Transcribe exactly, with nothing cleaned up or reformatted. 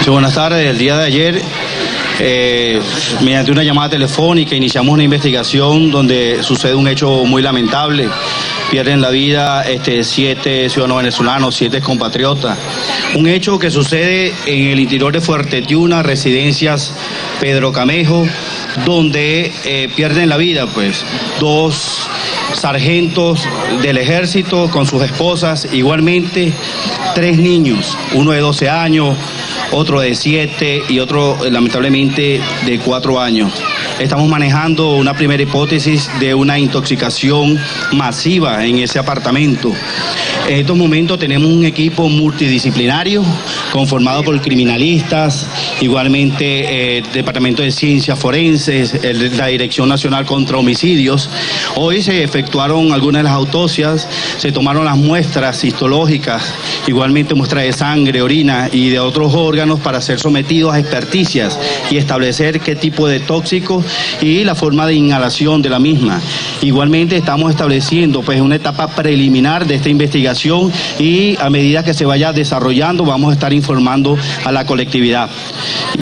Sí, buenas tardes. El día de ayer, eh, mediante una llamada telefónica, iniciamos una investigación donde sucede un hecho muy lamentable. Pierden la vida este, siete ciudadanos venezolanos, siete compatriotas. Un hecho que sucede en el interior de Fuerte Tiuna, residencias Pedro Camejo, donde eh, pierden la vida, pues, dos sargentos del ejército con sus esposas, igualmente tres niños, uno de doce años, otro de siete y otro lamentablemente de cuatro años. Estamos manejando una primera hipótesis de una intoxicación masiva en ese apartamento. En estos momentos tenemos un equipo multidisciplinario conformado por criminalistas, igualmente el eh, Departamento de Ciencias Forenses, el, la Dirección Nacional contra Homicidios. Hoy se efectuaron algunas de las autopsias, se tomaron las muestras histológicas, igualmente muestras de sangre, orina y de otros órganos para ser sometidos a experticias y establecer qué tipo de tóxico y la forma de inhalación de la misma. Igualmente estamos estableciendo pues una etapa preliminar de esta investigación y a medida que se vaya desarrollando vamos a estar informando a la colectividad.